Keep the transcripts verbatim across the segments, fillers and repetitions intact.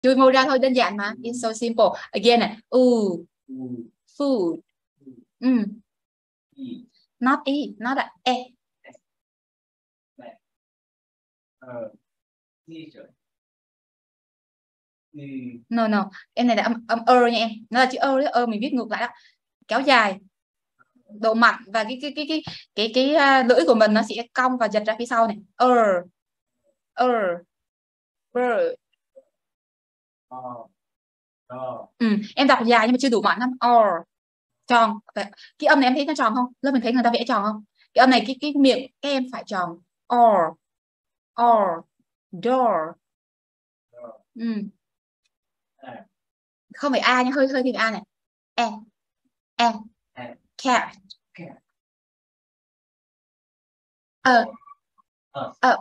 Chui môi ra thôi, đơn giản mà. It's so simple. Again này, ooh, food. Mm. Not e, not a e. No no, em này là âm âm ơ nha em. Nó là chữ ơ đấy, ơ mình viết ngược lại đó. Kéo dài. Độ mặn và cái cái cái cái cái cái, cái uh, lưỡi của mình nó sẽ cong và giật ra phía sau này. Er. Er. Bird. Ừ, em đọc dài nhưng mà chưa đủ mặn lắm. Or. Tròn. Cái âm này em thấy nó tròn không? Lớp mình thấy người ta vẽ tròn không? Cái âm này cái cái miệng các em phải tròn. Or. Or. Door. Ừ. Không phải a nha, hơi hơi thêm a này. E. E. Cat. Ờ. Ờ.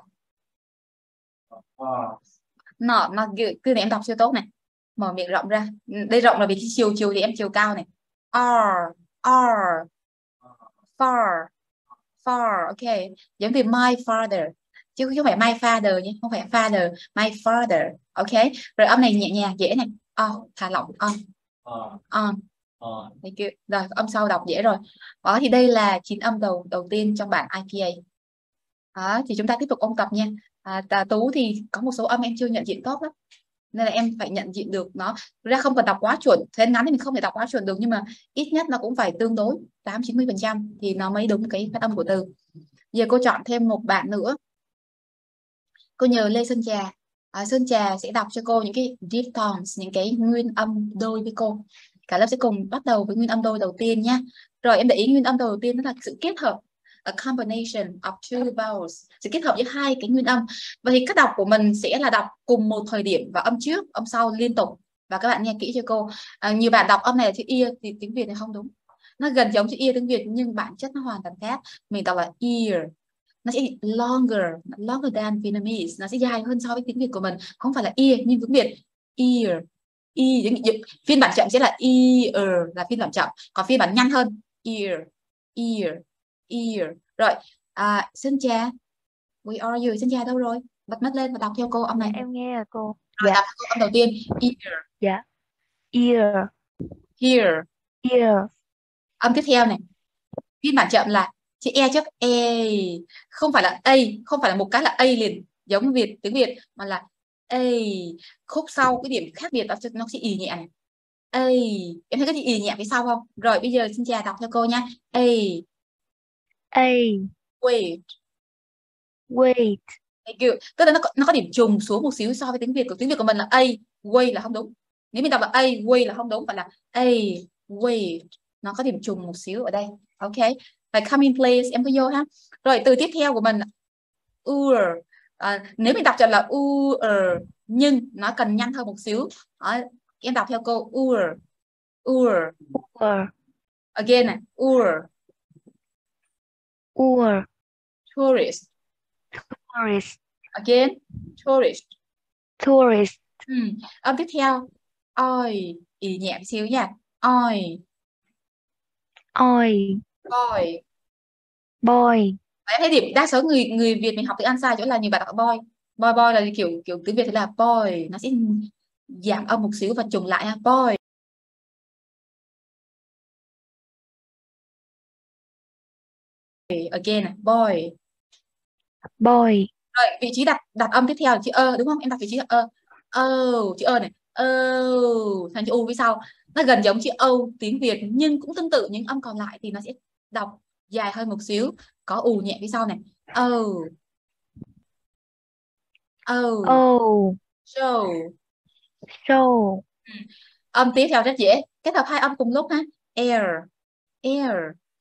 Nó nó cứ này em đọc siêu tốt này. Mở miệng rộng ra. Đây rộng là vì chiều chiều thì em chiều cao này. R. R. Far. Far. Ok. Giống từ my father. Chứ không phải my father nhé, không phải father, my father. Ok. Rồi âm này nhẹ nhàng dễ này. Oh, thả lỏng on. On. Rồi âm sau đọc dễ rồi. Đó thì đây là chín âm đầu đầu tiên trong bảng i pê a. Đó, thì chúng ta tiếp tục ôn tập nha. À, Tú thì có một số âm em chưa nhận diện tốt lắm, nên là em phải nhận diện được nó. Ra không cần đọc quá chuẩn, thế ngắn thì mình không thể đọc quá chuẩn được, nhưng mà ít nhất nó cũng phải tương đối tám chín mươi phần trăm thì nó mới đúng cái phát âm của từ. Giờ cô chọn thêm một bạn nữa. Cô nhờ Lê Sơn Trà. À, Sơn Trà sẽ đọc cho cô những cái diphthongs, những cái nguyên âm đôi với cô. Cả lớp sẽ cùng bắt đầu với nguyên âm đôi đầu tiên nhé. Rồi em để ý nguyên âm đầu tiên đó là sự kết hợp, a combination of two vowels, sự kết hợp giữa hai cái nguyên âm. Và thì cách đọc của mình sẽ là đọc cùng một thời điểm và âm trước, âm sau liên tục. Và các bạn nghe kỹ cho cô. À, nhiều bạn đọc âm này là chữ ear thì tiếng Việt này không đúng. Nó gần giống chữ ear tiếng Việt nhưng bản chất nó hoàn toàn khác. Mình đọc là ear. Nó sẽ longer, longer than Vietnamese, nó sẽ dài hơn so với tiếng Việt của mình, không phải là ear nhưng tiếng Việt ear, ear. Phiên bản chậm sẽ là ear là phiên bản chậm, còn phiên bản nhanh hơn ear, ear, ear. Rồi, à, Sơn Trà, where are you? Sơn Trà đâu rồi? Bật mắt lên và đọc theo cô âm này. Dạ, em nghe rồi cô. Rồi, Dạ. đọc cô âm đầu tiên, ear. Dạ. Ear. Here. Ear. Âm tiếp theo này, phiên bản chậm là chữ e trước e, không phải là a, không phải là một cái là a liền giống Việt tiếng Việt, mà là a. Khúc sau cái điểm khác biệt đó nó sẽ ì nhẹ này. A, em thấy cái gì ì nhẹ phía sau không? Rồi bây giờ xin chào đọc cho cô nha. A. A. Wait. Wait. Kiểu, tức là nó có, nó có điểm trùng xuống một xíu so với tiếng Việt của tiếng Việt của mình là a, wait là không đúng. Nếu mình đọc là a, wait là không đúng, phải là a, wait. Nó có điểm trùng một xíu ở đây. Ok. Rồi come in please, em có vô ha. Rồi từ tiếp theo của mình là ur. À, nếu mình đọc cho là ur nhưng nó cần nhanh hơn một xíu. Đó, em đọc theo cô ur. Ur. Ur. Again này, ur. Ur. Tourist. Tourist. Again, tourist. Tourist. Ừ. Âm tiếp theo oi, ì nhẹ một xíu nha. Oi. Oi. Boy. Boy. Em thấy điểm đa số người người Việt mình học tiếng Anh sai chỗ là nhiều bạn đọc boy. Boy boy là kiểu kiểu tiếng Việt thì là boy, nó sẽ giảm âm một xíu và trùng lại ha. Boy. Again, boy. Boy. Rồi vị trí đặt đặt âm tiếp theo là chữ ơ đúng không? Em đặt vị trí là ơ. Ơ, chữ ơ này. Ơ, thành chữ u phía sau. Nó gần giống chữ âu tiếng Việt nhưng cũng tương tự, những âm còn lại thì nó sẽ đọc dài hơn một xíu, có ù nhẹ phía sau này. Oh. Oh. Oh. Show. Show. Ừ. Âm tiếp theo rất dễ, kết hợp hai âm cùng lúc ha. Air. Air.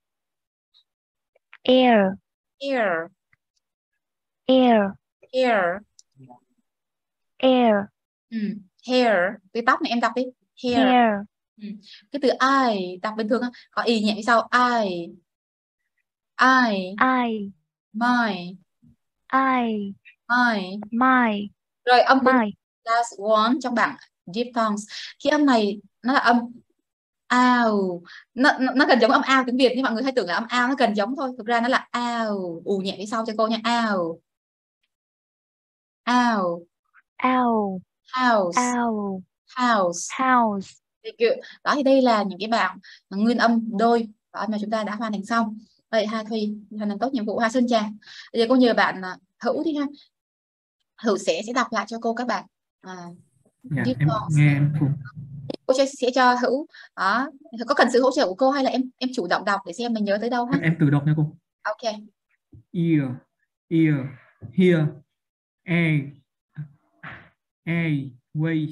Air. Air. Air. Hair. Air. Ừ. Hair. Cái tóc này em đọc đi. Hair. Hair. Ừ. Cái từ I đọc bình thường có y nhẹ phía sau. I. I. I. My. I. My. My. Rồi âm cuối My. last one trong bảng diphthongs. Khi âm này nó là âm ao, nó, nó, nó gần giống âm ao tiếng Việt nhưng mọi người hay tưởng là âm ao, nó gần giống thôi, thực ra nó là ao. Ù nhẹ phía sau cho cô nha. Ao. Ao. Ao. house, owl, house. house. Đó thì đây là những cái bảng nguyên âm đôi đó mà chúng ta đã hoàn thành xong. Vậy Hà Thùy hoàn thành tốt nhiệm vụ. Hà Sơn Trà, bây giờ cô nhờ bạn Hữu đi ha. Hữu sẽ sẽ đọc lại cho cô các bạn. À, dạ, em nghe em phụ. Cô sẽ, sẽ cho Hữu đó. Có cần sự hỗ trợ của cô hay là em em chủ động đọc để xem mình nhớ tới đâu ha? Em, em tự đọc nha cô. Ok. Ear, ear, here, a, a, ways,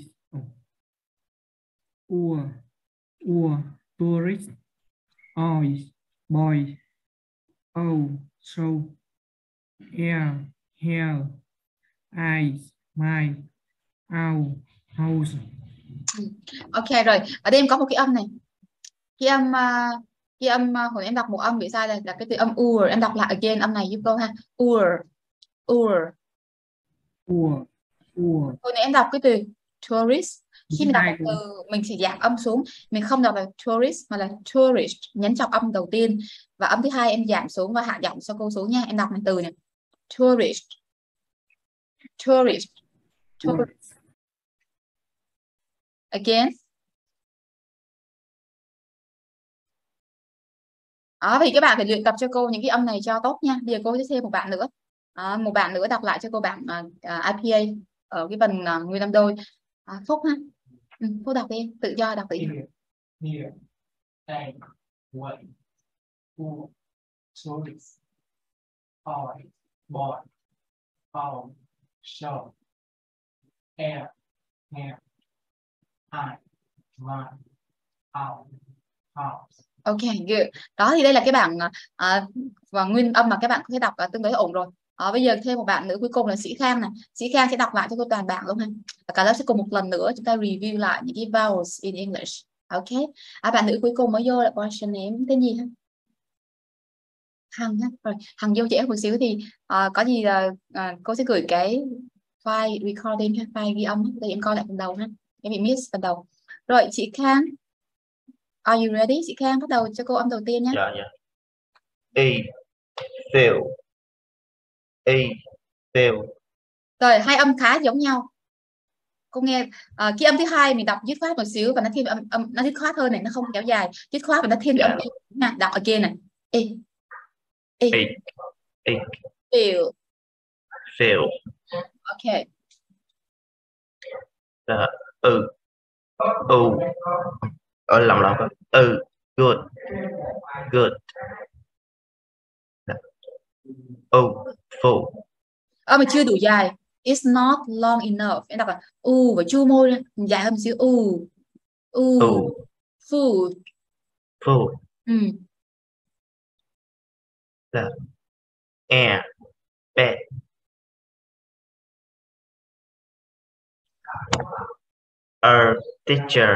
ur, ur, tourist, eyes, boy, oh, so, air, hair, eyes, my, owl, house. Ok rồi, ở đây em có một cái âm này. Cái âm uh, cái âm uh, hồi em đọc một âm bị sai là, là cái từ âm ur. Em đọc lại again âm này giúp cô ha. Ur, ur. Ur, ur. Hồi nãy em đọc cái từ tourist. Khi mình đọc một từ mình chỉ giảm âm xuống, mình không đọc là tourist mà là tourist, nhấn trọng âm đầu tiên và âm thứ hai em giảm xuống và hạ giọng cho cô xuống nha. Em đọc này từ này. Tourist, tourist, tourist. Again. Đó, vì các bạn phải luyện tập cho cô những cái âm này cho tốt nha. Bây giờ cô sẽ thêm một bạn nữa. À, một bạn nữa đọc lại cho cô bạn uh, uh, i pê a ở cái phần uh, nguyên âm đôi. À, Phúc ha. Ừ, Phúc đọc đi, tự do đọc đi. Here, here, a, way, who, tourist, boy, boy, oh, show, air, hair, eye, my, out, house. Ok, good. Đó thì đây là cái bảng uh, và nguyên âm mà các bạn có thể đọc uh, tương đối ổn rồi. Uh, bây giờ thêm một bạn nữa cuối cùng là Sĩ Khang này. Sĩ Khang sẽ đọc lại cho cô toàn bảng luôn ha. Và cả lớp sẽ cùng một lần nữa chúng ta review lại những cái vowels in English. Ok. À, bạn nữ cuối cùng mới vô là question name tên gì ha? Hằng ha. Rồi, Hằng vô trễ một xíu thì uh, có gì là uh, cô sẽ gửi cái file recording ha, file ghi âm để em coi lại phần đầu ha. Em bị miss phần đầu. Rồi, chị Khang. Are you ready? Chị Khang bắt đầu cho cô âm đầu tiên nhé. Dạ, dạ. E, feel. E, feel. Rồi, hai âm khá giống nhau. Cô nghe uh, cái âm thứ hai mình đọc dứt khoát một xíu và nó thêm âm, âm nó dứt khoát hơn này, nó không kéo dài. Dứt khoát và nó thêm Dạ. âm nha. Đọc again này. E. E. E, E. Feel. Feel. Ok. Dạ. Ừ. Ừ. Ở lòng lòng. Ừ. Good. Good. Ừ. Full. Âm mà chưa đủ dài. It's not long enough. Em đọc là u và chu môi lên. Dài hơn một xíu. U. U. Ừ. Full. Full. Ừ. Dạ. Air. Bed. A teacher.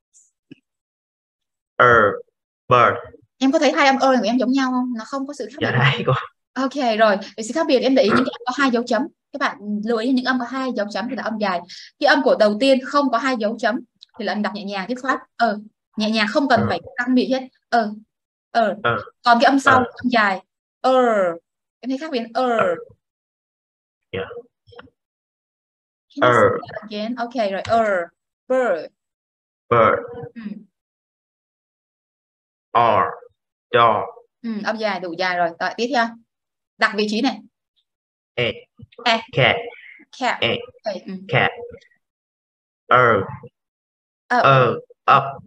A bird. Em có thấy hai âm ơ của em giống nhau không? Nó không có sự khác biệt. Dạ đấy cô. Ok rồi, về sự khác biệt em để ý những cái âm có hai dấu chấm. Các bạn lưu ý những âm có hai dấu chấm thì là âm dài. Cái âm của đầu tiên không có hai dấu chấm thì là âm đọc nhẹ nhàng dứt khoát. Ờ, nhẹ nhàng không cần Ừ. phải căng miệng hết. Ờ. Ờ. Ừ. Còn cái âm sau Ừ. âm dài. Ờ. Em thấy khác biệt. Ờ. Yeah. Can you Ờ. say that again? Ok rồi. Ờ. Bird. Bird. Ừ. R. Dog. Ừ, âm dài đủ dài rồi. Rồi tiếp theo. Đặt vị trí này. A. A. Cat. Cat. A. Okay. Ừ. Cat. Er. Up. Er. Up.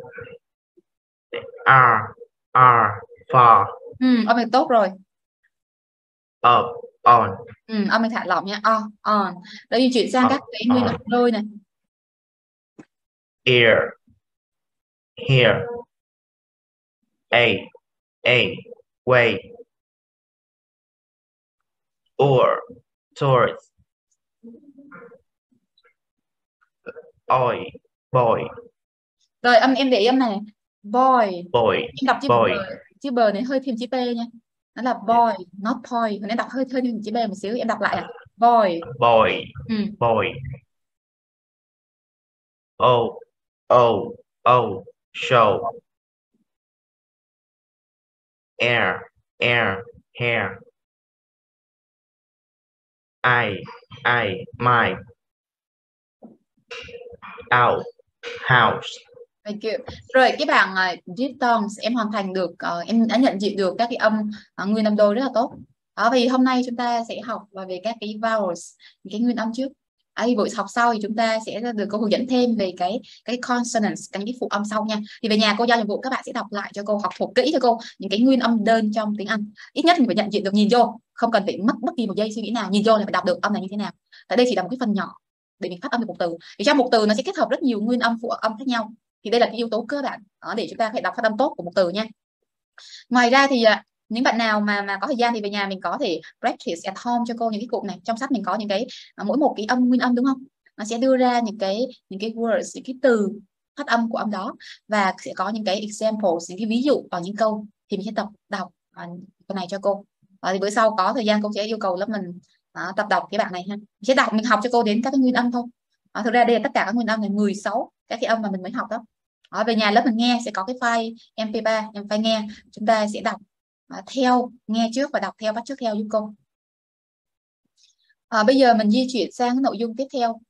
R. R. Far. Ừ, âm này tốt rồi. Up. On. Ừ, âm này thả lỏng nha. On. On. Đây di chuyển sang On. các cái nguyên âm đôi này. Ear. Here. A. A. Way. Or. Tourist. Oi. Boy. Rồi âm em để ý âm này. Boy. Boy. Em đọc chữ Boy. bờ, chữ bờ này hơi thêm chữ P nha. Nó là boy, not boy. Còn em đọc hơi hơi thêm chữ B một xíu. Em đọc lại à. Boy. Boy. Ừ. Boy. Oh. Oh. Oh. Show. Air. Air. Hair. I. I. My. out, house. Thank you. Rồi cái bảng uh, diphthongs em hoàn thành được, uh, em đã nhận diện được các cái âm uh, nguyên âm đôi rất là tốt. Đó, vì hôm nay chúng ta sẽ học về các cái vowels, những cái nguyên âm trước. À, buổi học sau thì chúng ta sẽ được cô hướng dẫn thêm về cái cái consonants, cái phụ âm sau nha. Thì về nhà cô giao nhiệm vụ các bạn sẽ đọc lại cho cô, học thuộc kỹ cho cô những cái nguyên âm đơn trong tiếng Anh. Ít nhất mình phải nhận diện được, nhìn vô, không cần phải mất bất kỳ một giây suy nghĩ nào, nhìn vô là phải đọc được âm này như thế nào. Tại đây chỉ là một cái phần nhỏ để mình phát âm được một từ. Thì trong một từ nó sẽ kết hợp rất nhiều nguyên âm phụ âm khác nhau. Thì đây là cái yếu tố cơ bản đó, để chúng ta phải đọc phát âm tốt của một từ nha. Ngoài ra thì những bạn nào mà mà có thời gian thì về nhà mình có thể practice at home cho cô những cái cụm này. Trong sách mình có những cái mỗi một cái âm nguyên âm đúng không? Nó sẽ đưa ra những cái những cái words, những cái từ phát âm của âm đó, và sẽ có những cái examples, những cái ví dụ ở những câu, thì mình sẽ tập đọc uh, cái này cho cô. Và thì bữa sau có thời gian cô sẽ yêu cầu lớp mình uh, tập đọc cái bạn này ha. Mình sẽ đọc, mình học cho cô đến các cái nguyên âm thôi. Uh, thực ra đây là tất cả các nguyên âm này, mười sáu các cái âm mà mình mới học đó. Ở về nhà lớp mình nghe sẽ có cái file em pê ba, em file nghe, chúng ta sẽ đọc à, theo, nghe trước và đọc theo, bắt chước theo giúp cô. À, bây giờ mình di chuyển sang cái nội dung tiếp theo.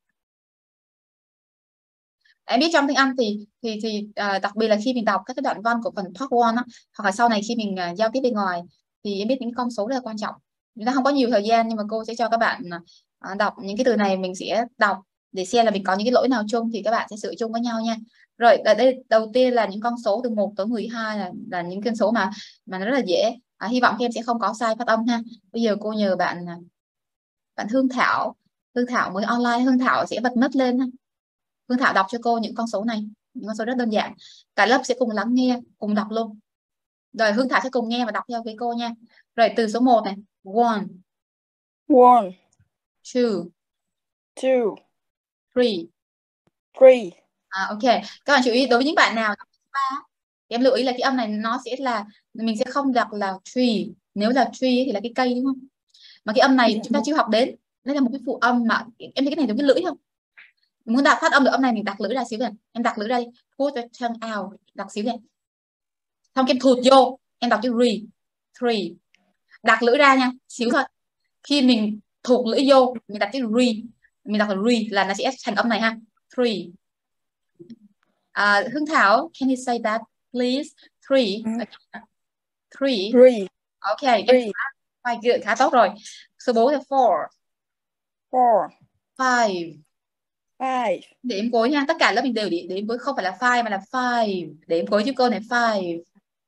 Em biết trong tiếng Anh thì thì thì à, đặc biệt là khi mình đọc các cái đoạn văn của phần part one á, hoặc là sau này khi mình à, giao tiếp bên ngoài, thì em biết những con số rất là quan trọng. Chúng ta không có nhiều thời gian, nhưng mà cô sẽ cho các bạn à, đọc những cái từ này, mình sẽ đọc để xem là mình có những cái lỗi nào chung thì các bạn sẽ sửa chung với nhau nha. Rồi, ở đây đầu tiên là những con số từ một tới mười hai, là là những con số mà mà nó rất là dễ. À, hy vọng các em sẽ không có sai phát âm ha. Bây giờ cô nhờ bạn bạn Hương Thảo, Hương Thảo mới online, Hương Thảo sẽ bật mic lên ha. Hương Thảo đọc cho cô những con số này, những con số rất đơn giản. Cả lớp sẽ cùng lắng nghe, cùng đọc luôn. Rồi Hương Thảo sẽ cùng nghe và đọc theo với cô nha. Rồi từ số một này, one, One, two, two, three, three. À, ok, các bạn chú ý đối với những bạn nào ba, em lưu ý là cái âm này nó sẽ là, mình sẽ không đọc là tree. Nếu là tree thì là cái cây đúng không? Mà cái âm này chúng ta chưa học đến, đây là một cái phụ âm mà em thấy cái này giống cái lưỡi không? Mình muốn đọc phát âm được âm này, mình đặt lưỡi ra xíu này, em đặt lưỡi ra đi, put the tongue out, đặt xíu này, xong em thụt vô, em đọc chữ re, three, đặt lưỡi ra nha, xíu thôi. Khi mình thụt lưỡi vô, mình đặt chữ re, mình đọc là re là nó sẽ thành âm này ha, three. Uh, Hương Thảo, can you say that please? Three. Mm. Okay. Three. Three. Okay. Three. Quite good. Khá tốt rồi. Số bốn là four. Four. Five. Five. Điểm cuối nha. Tất cả lớp mình đều điểm, điểm cuối, không phải là five mà là five. Điểm cuối giúp cô này, five.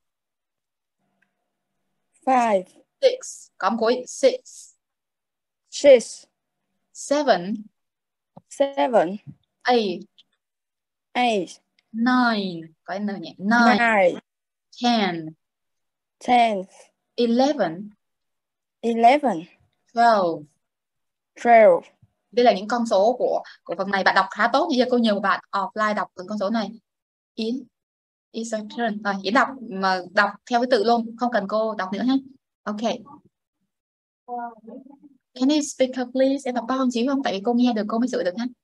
Five. Six. Có một cuối, six. Six. Seven. Seven. Eight. Eight. Nine. Có n nhé. Nine. Nine. Ten. Ten. Eleven. Eleven. Twelve. Twelve. Đây là những con số của của phần này, bạn đọc khá tốt. Như giờ cô nhờ bạn offline đọc từng con số này. Yến, it's your turn. Rồi, Yến đọc mà đọc theo cái tự luôn, không cần cô đọc nữa ha. Ok. Can you speak up please? Em đọc to hơn xíu không? Tại vì cô nghe được cô mới sửa được ha.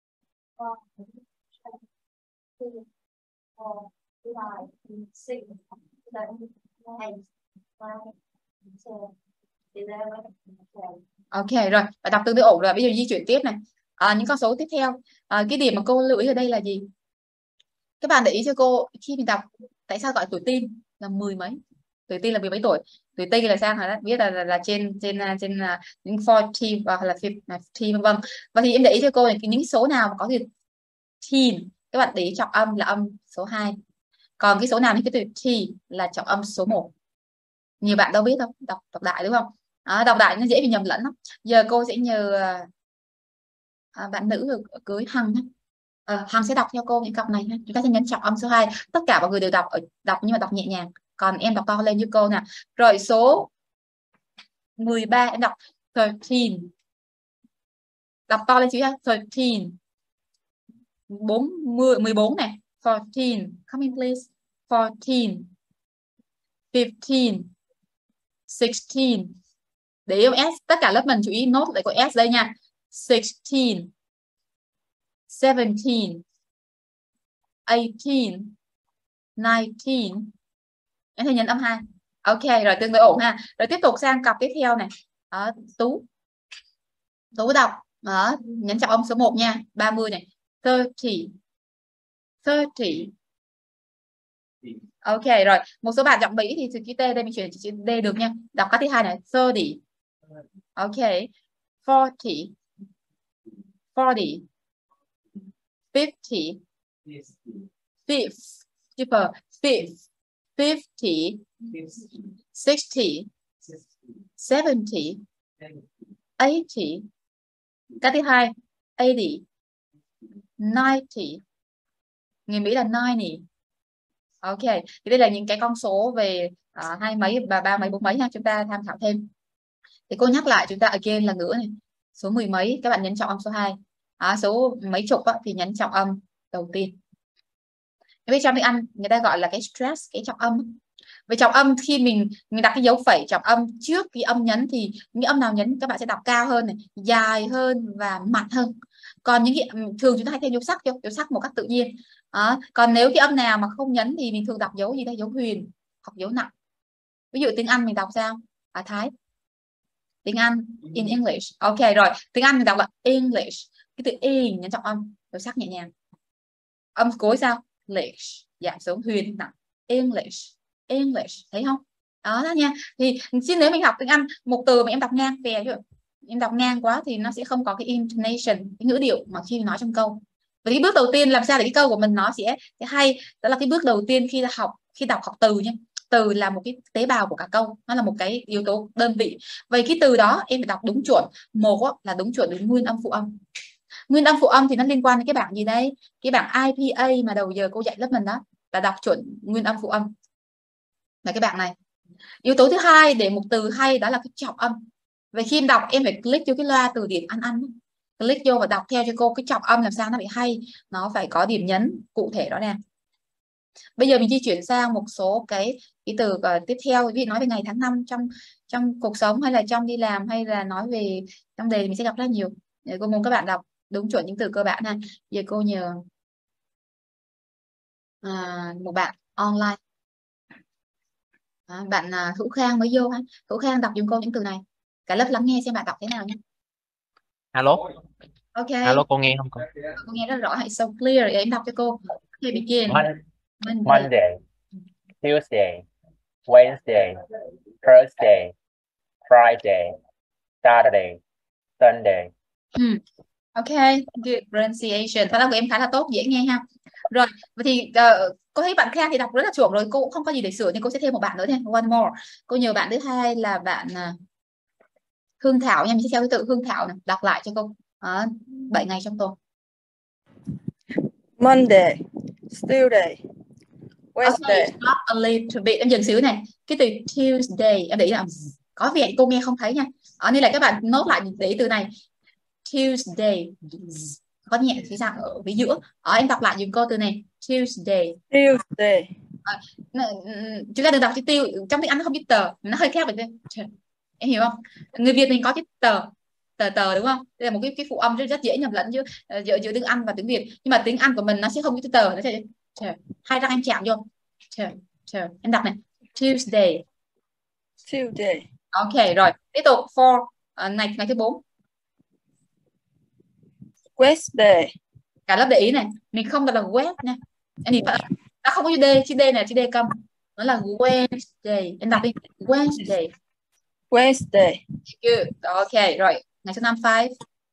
Ok rồi, bạn đọc tương đối ổn rồi. Bây giờ di chuyển tiếp này. À, những con số tiếp theo. À, cái điểm mà cô lưu ý ở đây là gì? Các bạn để ý cho cô, khi mình đọc tại sao gọi tuổi teen là mười mấy? Tuổi teen là mười mấy tuổi? Tuổi teen là sao hả? Biết là, là là trên trên trên những forty hoặc là fifty vân vân. Và thì em để ý cho cô này, những số nào mà có từ teen, các bạn để ý trọng âm là âm số hai. Còn cái số nào như cái từ T là trọng âm số một. Nhiều bạn đâu biết đâu, đọc đọc đại đúng không? À, đọc đại nó dễ bị nhầm lẫn lắm. Giờ cô sẽ nhờ à, bạn nữ ở cưới Hằng. À, Hằng sẽ đọc theo cô những cặp này. Chúng ta sẽ nhấn trọng âm số hai. Tất cả mọi người đều đọc đọc nhưng mà đọc nhẹ nhàng. Còn em đọc to lên như cô nè. Rồi số mười ba em đọc thirteen. Đọc to lên chứ ha. thirteen. bốn mươi, mười bốn này. fourteen. Come in please. fourteen. fifteen. sixteen. Để yêu S, tất cả lớp mình chú ý nốt lại có S đây nha. sixteen. seventeen. eighteen. nineteen. Em thấy nhấn âm hai. Ok, rồi tương đối ổn ha. Rồi tiếp tục sang cặp tiếp theo này. Đó, Tú. Tú đọc. Đó, nhấn trọng âm số một nha. ba mươi này. thirty. thirty. Ok rồi, một số bạn giọng Mỹ thì chữ T đây mình chuyển chữ D được nha. Đọc các thứ hai này, thirty. Ok. forty. forty. fifty. fifth. Super. Fifth. fifty. sixty. seventy. eighty. Cái thứ hai, eighty. ninety. Người Mỹ là ninety. Ok, thì đây là những cái con số về uh, hai mấy và ba mấy bốn mấy ha, chúng ta tham khảo thêm. Thì cô nhắc lại chúng ta again là ngữ này, số mười mấy các bạn nhấn trọng âm số hai, à, số mấy chục á, thì nhấn trọng âm đầu tiên. Vì trong tiếng Anh người ta gọi là cái stress, cái trọng âm. Về trọng âm khi mình mình đặt cái dấu phẩy trọng âm trước cái âm nhấn thì những âm nào nhấn các bạn sẽ đọc cao hơn này, dài hơn và mạnh hơn. Còn những cái thường chúng ta hay thêm dấu sắc vô, dấu sắc một cách tự nhiên. À, còn nếu cái âm nào mà không nhấn thì mình thường đọc dấu gì đây, dấu huyền hoặc dấu nặng. Ví dụ tiếng Anh mình đọc sao? À Thái. Tiếng Anh in English. Ok rồi, tiếng Anh mình đọc là English. Cái từ in nhấn trọng âm, dấu sắc nhẹ nhàng. Âm cuối sao? English, giảm xuống huyền nặng. English. English, thấy không? Đó, đó nha. Thì chứ nếu mình học tiếng Anh một từ mà em đọc ngang về em đọc ngang quá thì nó sẽ không có cái intonation, cái ngữ điệu mà khi nói trong câu. Và cái bước đầu tiên làm sao để cái câu của mình nó sẽ, sẽ hay, đó là cái bước đầu tiên khi học khi đọc học từ nhé. Từ là một cái tế bào của cả câu, nó là một cái yếu tố đơn vị. Vậy cái từ đó em phải đọc đúng chuẩn. Một là đúng chuẩn đúng nguyên âm phụ âm. Nguyên âm phụ âm thì nó liên quan đến cái bảng gì đây? Cái bảng I P A mà đầu giờ cô dạy lớp mình đó, là đọc chuẩn nguyên âm phụ âm. Là cái bảng này. Yếu tố thứ hai để một từ hay đó là cái trọng âm. Vậy khi em đọc em phải click vô cái loa từ điển ăn ăn, click vô và đọc theo cho cô cái trọng âm làm sao nó bị hay, nó phải có điểm nhấn cụ thể rõ ràng. Bây giờ mình di chuyển sang một số cái cái từ uh, tiếp theo, ví dụ nói về ngày tháng năm trong trong cuộc sống hay là trong đi làm hay là nói về trong đề thì mình sẽ gặp rất nhiều. Để cô muốn các bạn đọc đúng chuẩn những từ cơ bản này. Giờ cô nhờ uh, một bạn online. À, bạn uh, Hữu Khang mới vô ha. Hữu Khang đọc giùm cô những từ này. Cả lớp lắng nghe xem bạn đọc thế nào nhé. Alo. Ok. Alo, cô nghe không cô? Cô nghe rất rõ, hãy so clear để em đọc cho cô. Okay, begin. Mon Monday. Monday, Tuesday, Wednesday, Thursday, Friday, Saturday, Sunday. Hmm. Ok, good pronunciation. Phát âm của em khá là tốt, dễ nghe ha. Rồi, vậy thì uh, cô thấy bạn Khang thì đọc rất là chuẩn rồi, cô cũng không có gì để sửa nên cô sẽ thêm một bạn nữa nha. One more. Cô nhờ bạn thứ hai là bạn uh, Hương Thảo nha, mình sẽ theo thứ tự Hương Thảo này, đọc lại cho cô. Uh, bảy ngày trong tuần. Monday, Tuesday, Wednesday. Okay, stop a little bit. Em dừng xíu này. Cái từ Tuesday em để ý là có vẻ cô nghe không thấy nha. Ở nên là các bạn nốt lại để ý từ này. Tuesday có nhẹ phía sau ở phía giữa. Ở em đọc lại dùm cô từ này. Tuesday. Tuesday. À, chúng ta đừng đọc chữ tiêu, trong tiếng Anh nó không chữ tờ, nó hơi khác vậy. Em hiểu không? Người Việt mình có chữ tờ, tờ tờ đúng không? Đây là một cái cái phụ âm rất, rất dễ nhầm lẫn giữa giữa giữa tiếng Anh và tiếng Việt. Nhưng mà tiếng Anh của mình nó sẽ không chữ tờ, nó sẽ hai răng em chạm vô. Chờ, chờ. Em đọc này. Tuesday. Tuesday. Ok rồi. Tiếp tục for uh, ngày ngày thứ bốn. Wednesday. Cả lớp để ý này, mình không đọc là web nha. Em nhìn nó không có chữ D, chữ D này chữ D cầm. Nó là Wednesday. Em đọc đi. Wednesday. Wednesday. Good. Ok rồi. Ngày số năm five.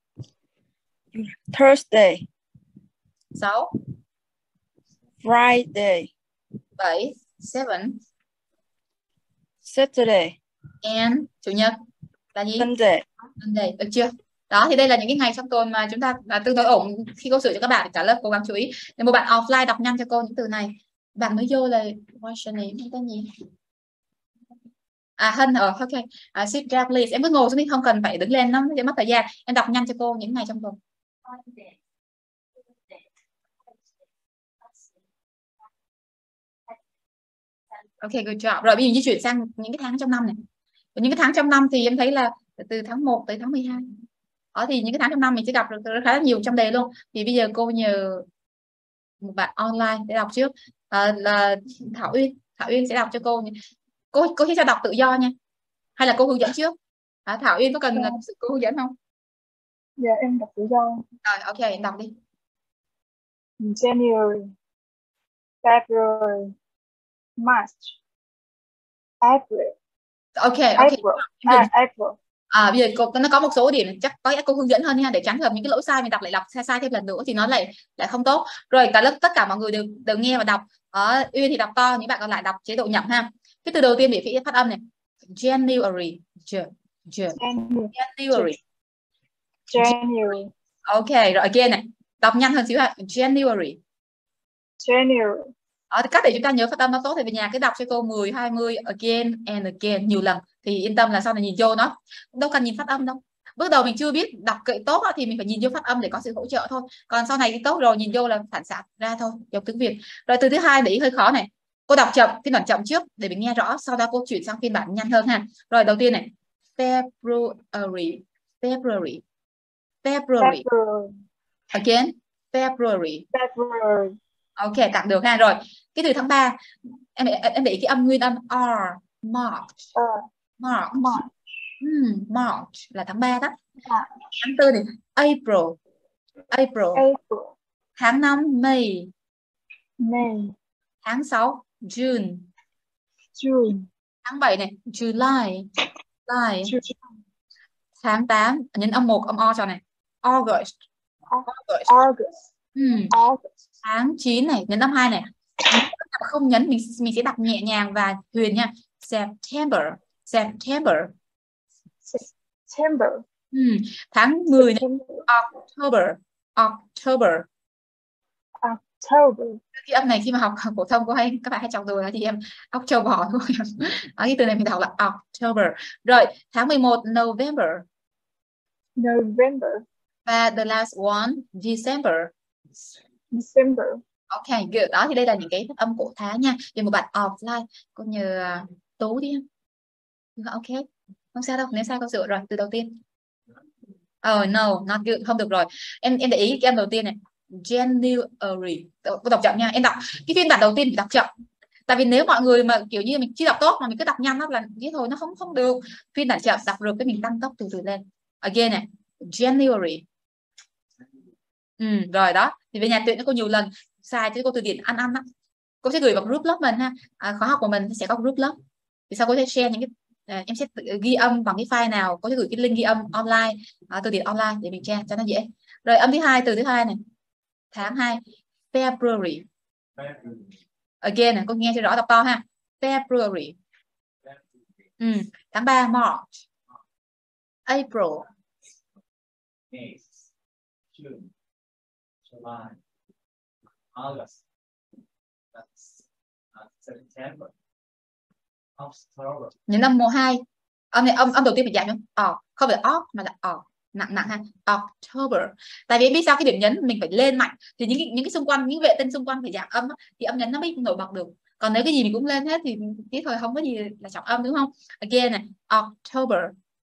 Thursday. sáu. Friday. bảy. seven. Saturday. And chủ nhật là gì? Sunday. Sunday. Được chưa? Đó thì đây là những cái ngày trong tuần mà chúng ta là tương đối ổn khi cô sửa cho các bạn, cả lớp cố gắng chú ý. Để một bạn offline đọc nhanh cho cô những từ này. Bạn mới vô là what's your name? Tên gì? À Hân ở ok. À, sit down please. Em cứ ngồi xuống đi, không cần phải đứng lên, nó sẽ mất thời gian. Em đọc nhanh cho cô những ngày trong tuần. Ok, good job. Rồi bây giờ di chuyển sang những cái tháng trong năm này. Những cái tháng trong năm thì em thấy là từ tháng một tới tháng mười hai. Đó thì những cái tháng trong năm mình sẽ gặp được khá là nhiều trong đề luôn. Thì bây giờ cô nhờ một bạn online để đọc trước. À, là Thảo Uyên. Thảo Uyên sẽ đọc cho cô. Cô cô sẽ đọc tự do nha. Hay là cô hướng dẫn trước? À, Thảo Uyên có cần sự cô hướng dẫn không? Dạ em đọc tự do. Rồi ok, em đọc đi. January, February, March, April, Ok, ok. April, à, April. À, bây giờ cô, nó có một số điểm chắc có lẽ cô hướng dẫn hơn nha, để tránh hợp những cái lỗi sai mình đọc lại đọc sai sai thêm lần nữa thì nó lại lại không tốt. Rồi cả lớp tất cả mọi người đều đều nghe và đọc. Ở Uyên thì đọc to, những bạn còn lại đọc chế độ nhẩm ha. Cái từ đầu tiên bị phát âm này. January. January. January. Ok, rồi again này. Đọc nhanh hơn xíu ha. January. January. Ở cách để chúng ta nhớ phát âm nó tốt thì về nhà cứ đọc cho cô mười, hai mươi again and again nhiều lần thì yên tâm là sau này nhìn vô nó đâu cần nhìn phát âm đâu. Bước đầu mình chưa biết đọc kệ tốt thì mình phải nhìn vô phát âm để có sự hỗ trợ thôi. Còn sau này tốt rồi nhìn vô là phản xạ ra thôi, giống tiếng Việt. Rồi từ thứ hai để ý hơi khó này. Cô đọc chậm, phiên bản chậm trước để mình nghe rõ, sau đó cô chuyển sang phiên bản nhanh hơn ha. Rồi đầu tiên này. February. February. February. February. Again. February. February. Ok, tạm được ha. Rồi cái từ tháng ba em em để ý cái âm nguyên âm R. March. Uh, March. March. Hmm, March là tháng ba đó. March. Tháng tư thì April. April. April. Tháng năm May. May. Tháng sáu June. June. Tháng bảy này July. July. June. Tháng tám nhấn âm một âm O cho này. August. August. August. Hmm. August. Tháng chín này nhấn âm hai này. Không nhấn mình mình sẽ đọc nhẹ nhàng và huyền nha. September. September. September. Hmm. Tháng mười này. September. October. October. October. Cái âm này khi mà học phổ thông có hay các bạn hay chọc rồi thì em October thôi. Ở cái từ này mình đọc là October. Rồi tháng mười một November. November. Và the last one December. December. Ok, good. Đó thì đây là những cái phát âm cổ tháng nha. Vì một bạn offline cô nhờ uh, Tú đi. Ok, không sao đâu, nếu sai cô sửa rồi. Từ đầu tiên. Oh no, not good, không được rồi. Em em để ý cái âm đầu tiên này. January. Cô đọc chậm nha. Em đọc cái phiên bản đầu tiên phải đọc chậm. Tại vì nếu mọi người mà kiểu như mình chưa đọc tốt mà mình cứ đọc nhanh đó là thế thôi nó không không được. Phiên bản chậm đọc được cái mình tăng tốc từ từ lên. Again này, January. Ừ, rồi đó. Thì về nhà tuyển cho cô nhiều lần sai chứ cô từ điển ăn ăn đó. Cô sẽ gửi vào group lớp mình ha. À, khóa học của mình sẽ có group lớp. Thì sau cô sẽ share những cái à, em sẽ ghi âm bằng cái file nào, có thể gửi cái link ghi âm online, à, từ điển online để mình share cho nó dễ. Rồi âm thứ hai, từ thứ hai này. Tháng hai February. Again này, cô nghe cho rõ đọc to ha. February. Ừ. Tháng ba March. April. May, June, July, August, that's, uh, September, October. Nhấn âm một hai. Âm này âm âm đầu tiên phải giảm không? Ờ, không phải off mà là ờ, nặng nặng ha. October. Tại vì biết sao cái điểm nhấn mình phải lên mạnh thì những cái, những cái xung quanh, những vệ tinh xung quanh phải giảm âm thì âm nhấn nó mới nổi bật được. Còn nếu cái gì mình cũng lên hết thì tí thôi không có gì là trọng âm đúng không? Again này, October.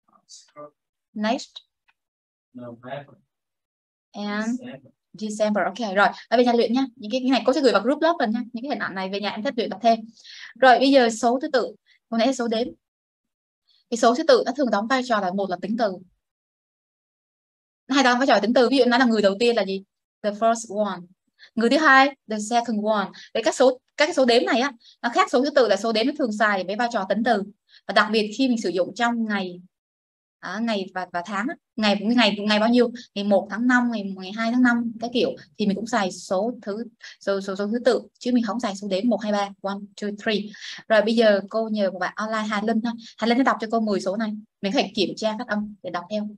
Next. November. And December. December. Ok rồi, ở về nhà luyện nha. Những cái, cái này cô sẽ gửi vào group lớp mình nha. Những cái hình ảnh này về nhà em thích luyện tập thêm. Rồi bây giờ số thứ tự. Hôm nay số đếm. Cái số thứ tự nó thường đóng vai trò là một là tính từ. Hai đóng vai trò tính từ. Ví dụ nó là người đầu tiên là gì? The first one. Người thứ hai, the second one. Vậy các số các cái số đếm này á, nó khác số thứ tự là số đếm nó thường xài với vai trò tính từ. Và đặc biệt khi mình sử dụng trong ngày à, ngày và và tháng, ngày ngày ngày bao nhiêu, ngày một tháng năm, ngày ngày hai tháng năm cái kiểu thì mình cũng xài số thứ số số, số thứ tự chứ mình không xài số đếm một hai ba one two three. Rồi bây giờ cô nhờ một bạn online Hà Linh ha. Hà Linh sẽ đọc cho cô mười số này. Mình có thể kiểm tra phát âm để đọc theo.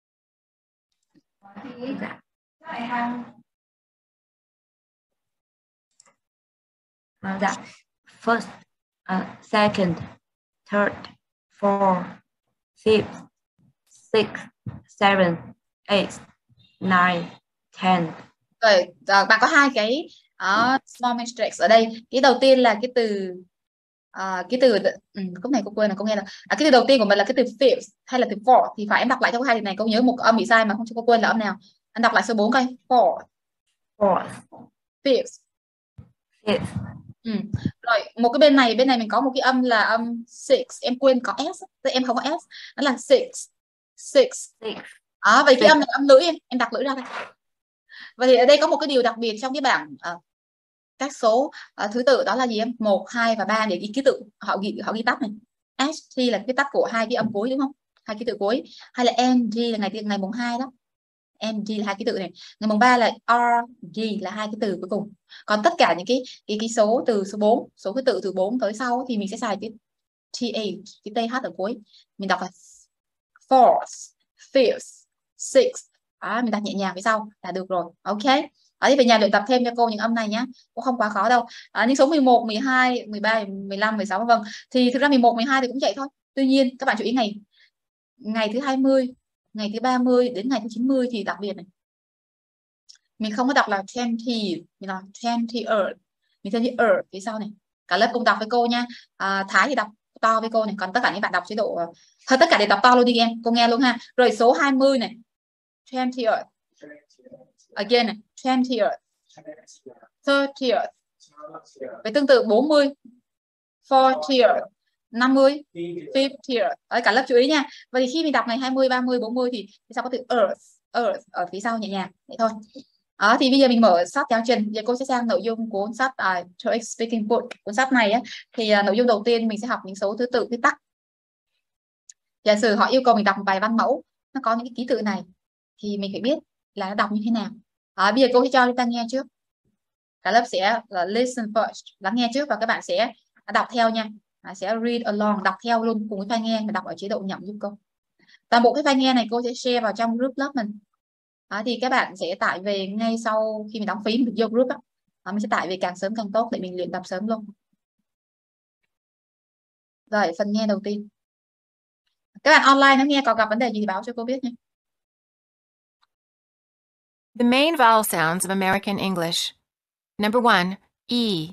Dạ. First, uh, second, third, fourth, fifth, sixth, seventh, eighth, ninth, tenth. Rồi à, bạn có hai cái uh, small mistakes ở đây. Cái đầu tiên là cái từ uh, cái từ um, lúc này cô quên là cô nghe là à, cái từ đầu tiên của mình là cái từ fifth hay là từ fourth thì phải em đọc lại cho cô hai từ này. Cô nhớ một âm bị sai mà không cho cô quên là âm nào. Anh đọc lại số bốn coi. Fourth. Fourth. Fifth. Fifth. Ừ. Rồi một cái bên này bên này mình có một cái âm là âm six, em quên có s, em không có s, nó là six, six. Six. À, vậy cái âm này âm lưỡi em, em đặt lưỡi ra đây. Và thì ở đây có một cái điều đặc biệt trong cái bảng uh, các số uh, thứ tự, đó là gì em? một, hai và ba để ghi ký tự. Họ ghi họ ghi tắt này. S T là cái tắt của hai cái âm cuối đúng không? Hai ký tự cuối. Hay là N G là ngày ngày mùng hai đó. N G là hai ký tự này. Ngày mùng ba là R G là hai cái từ cuối cùng. Còn tất cả những cái cái, cái số từ số bốn, số thứ tự từ bốn tới sau thì mình sẽ xài cái T H, cái T H ở cuối. Mình đọc là fourth, fifth, sixth. À, mình đặt nhẹ nhàng phía sau là được rồi. Ok. Ở đây về nhà luyện tập thêm cho cô những âm này nhé. Cũng không quá khó đâu. À, những số mười một, mười hai, mười ba, mười lăm, mười sáu vân vân. Thì thực ra mười một, mười hai thì cũng vậy thôi. Tuy nhiên các bạn chú ý ngày ngày thứ hai mươi, ngày thứ ba mươi đến ngày thứ chín mươi thì đặc biệt này. Mình không có đọc là twenty, mình đọc twenty earth. Mình thêm chữ earth phía sau này. Cả lớp cùng đọc với cô nha. À, Thái thì đọc to với cô này, còn tất cả những bạn đọc chế độ thôi, tất cả đều đọc to luôn đi em, cô nghe luôn ha. Rồi số hai mươi này, twenty earth. Again này, twenty earth. thirty earth. Với tương tự bốn mươi, forty earth. năm mươi, fifty earth. Đấy, cả lớp chú ý nha. Vậy thì khi mình đọc này hai mươi, ba mươi, bốn mươi thì sao có từ earth, earth ở phía sau nhẹ nhàng vậy thôi. Đó, thì bây giờ mình mở sách giáo trình. Giờ cô sẽ sang nội dung cuốn sách uh, T O E I C Speaking Book. Cuốn sách này á, thì uh, nội dung đầu tiên mình sẽ học những số thứ tự viết tắt. Giả sử họ yêu cầu mình đọc một bài văn mẫu, nó có những cái ký tự này thì mình phải biết là nó đọc như thế nào. À, bây giờ cô sẽ cho chúng ta nghe trước. Cả lớp sẽ uh, listen first, lắng nghe trước và các bạn sẽ đọc theo nha. À, sẽ read along, đọc theo luôn cùng với file nghe, mà đọc ở chế độ nhẩm giúp cô. Toàn bộ cái file nghe này cô sẽ share vào trong group lớp mình. À, thì các bạn sẽ tải về ngay sau khi mình đóng phí mình vô group đó. À, mình sẽ tải về càng sớm càng tốt để mình luyện tập sớm luôn. Rồi, phần nghe đầu tiên. Các bạn online nó nghe có gặp vấn đề gì thì báo cho cô biết nha. The main vowel sounds of American English. Number one, E.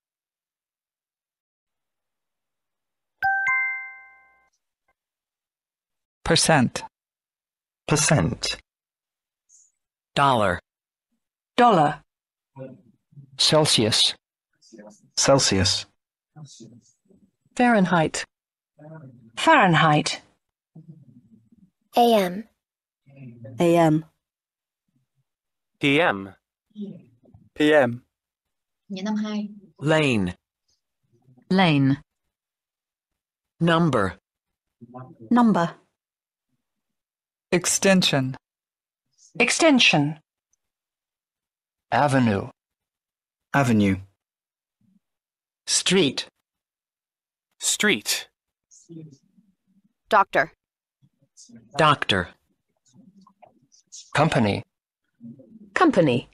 Percent. Percent. Dollar. Dollar. Celsius. Celsius. Fahrenheit. Fahrenheit. A M. A M. P M. P M. Nhớ năm hai. Lane. Lane. Number. Number. Extension. Extension. Avenue. Avenue. Street. Street. Doctor. Doctor. Company. Company.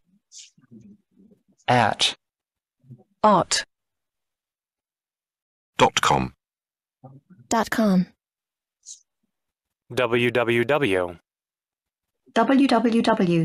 At. Art. Dot com. Dot com. W W W. W W W.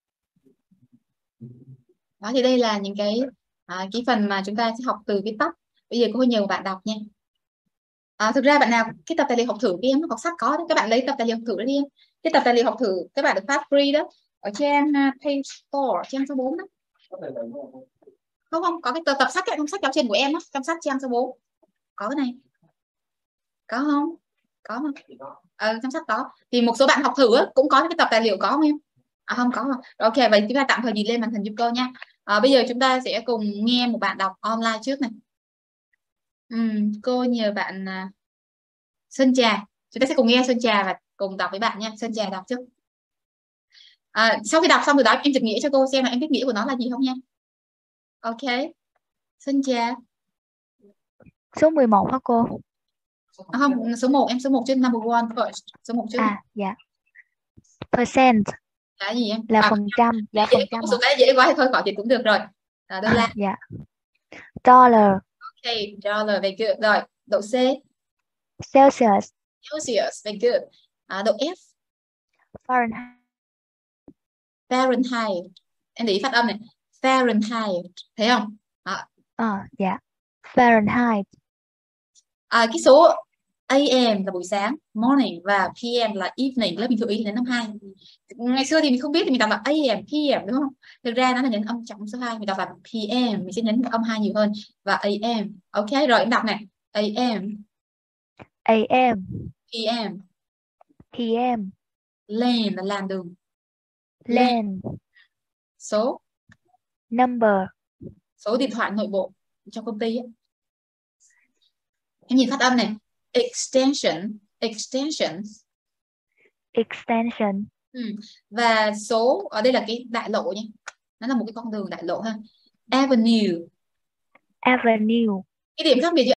Đó thì đây là những cái à, cái phần mà chúng ta sẽ học từ viết tắt. Bây giờ cô nhiều bạn đọc nha. À, thực ra bạn nào cái tập tài liệu học thử của em nó học sách có đấy. Các bạn lấy tập tài liệu học thử đi em. Cái tập tài liệu học thử các bạn được phát free đó ở trang uh, page four, trang số bốn đó. Không không có cái tập, tập sách trong sách giáo trình của em đó, trong sách trang số bốn có cái này, có không? Có không? Ờ, trong sách có. Thì một số bạn học thử cũng có cái tập tài liệu có không em? À không có không? Ok, vậy chúng ta tạm thời nhìn lên màn hình giúp cô nha. À, bây giờ chúng ta sẽ cùng nghe một bạn đọc online trước này. Uhm, cô nhờ bạn uh, Sơn Trà. Chúng ta sẽ cùng nghe Sơn Trà và cùng đọc với bạn nha. Sơn Trà đọc trước. À, sau khi đọc xong từ đó em dịch nghĩa cho cô xem là em biết nghĩa của nó là gì không nha. Ok. Sơn Trà. Số mười một hả cô? À, không, số một, em số một chứ, number one first. Số một chứ. À, dạ. Percent. Là gì em? Là à, phần trăm. Dạ, phần trăm. Số cái dễ quá thì thôi khỏi thì cũng được rồi. À, đô la. À, dạ. Dollar. Ok, dollar, very good. Rồi, độ C. Celsius. Celsius, very good. À, độ F. Fahrenheit. Fahrenheit. Em để ý phát âm này. Fahrenheit. Thấy không? À, À, dạ. Fahrenheit. À, cái số A M là buổi sáng, morning, và P M là evening. Lớp mình chú ý đến năm hai. Ngày xưa thì mình không biết thì mình đọc là A M, P M đúng không? Thực ra nó là nhấn âm trọng số hai, mình đọc là P M, mình sẽ nhấn âm hai nhiều hơn và A M. Ok, rồi em đọc này. A M. A M. P M. P M. Lane là làn đường. Lane. Số. Number. Số điện thoại nội bộ cho công ty ấy. Em nhìn phát âm này. Extension. Extension. Extension. Ừ. Và số ở đây là cái đại lộ nhé. Nó là một cái con đường đại lộ ha. Avenue. Avenue. Cái điểm khác biệt giữa